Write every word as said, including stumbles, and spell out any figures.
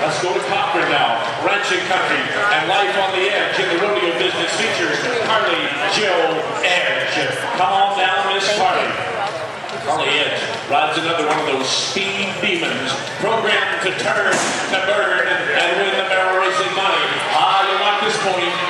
Let's go to Cochran now. Ranching country and life on the edge in the rodeo business features Carly Joe Edge. Come on down, Miss Carly. Carly Edge rides another one of those speed demons, programmed to turn, to burn, and win the barrel racing money. Ah, you like this pony.